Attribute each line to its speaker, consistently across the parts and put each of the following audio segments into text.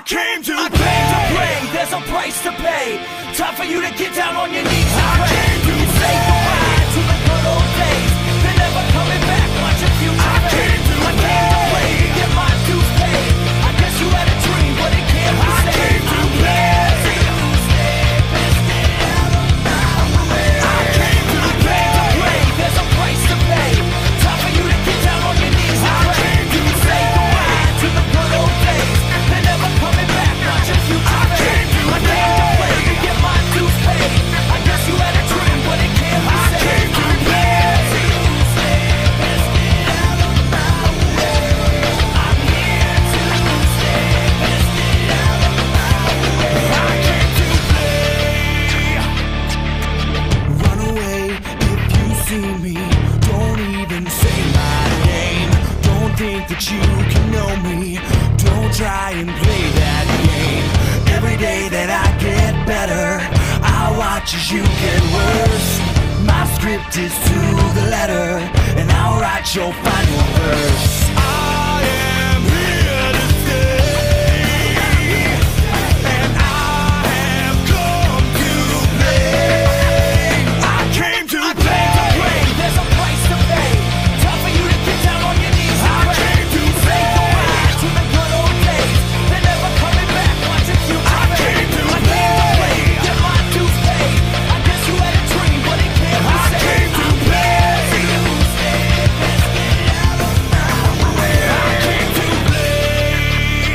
Speaker 1: came to play. There's a price to pay. Time for you to get down on your knees and pray. You say goodbye to the good old days. They're never coming back. Watch your future fade. I came to play to get my dues paid. I guess you had a dream, but it can't be saved. I came to play. There's a price to pay. Time for you to get down on your knees and pray. You say goodbye to the good old days. They're never coming back. Watch your future fade. I came to play to get my dues paid. I guess you had a dream, but it can't be saved. I came to play. I'm here to stay. Let's get out of my way. I came to play. Run away if you see me. Don't even say my name. Don't think that you can know me. Don't try and play that game. Every day that I get better, I watch as you get worse. My script is to the letter, and I'll write your final verse. I am here to stay, and I have come to play. I came to play. There's a price to pay. Time for you to get down on your knees and pray. I came to say goodbye to the good old days. They're never coming back. Watch your future fade. I came to play. Get my dues paid. I guess you had a dream, but it can't be saved. I came to play. Let's get out of my way. I came to play.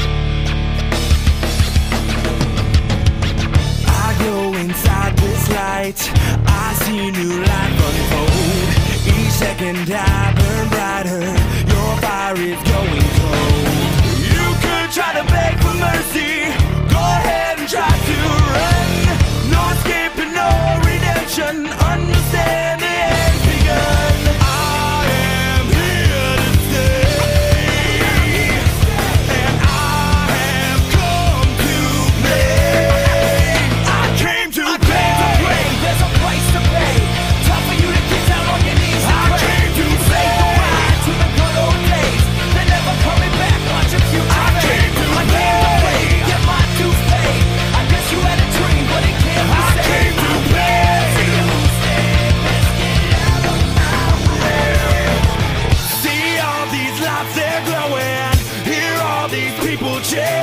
Speaker 1: I go inside this light. I see new life unfold. Each second I burn brighter. Your fire is going cold. You could try to beg for mercy. Go ahead and try to run. No escape and no redemption. Understand the end's begun. I am here to stay, and I have come to play. I came to play. There's a price to pay. Time for you to get down on your knees and pray. I came to say goodbye to the good old days. They're never coming back. Watch your future fade. I came to play. Get my dues paid. I guess you had a dream, but it can't be saved. I came to play. Let's get out of my way. See all these lights, they're glowing. Hear all these people cheer.